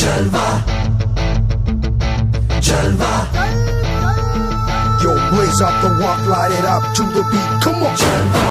जलवा जलवा Yo, blaze up the walk, light it up to the beat. Come on, जलवा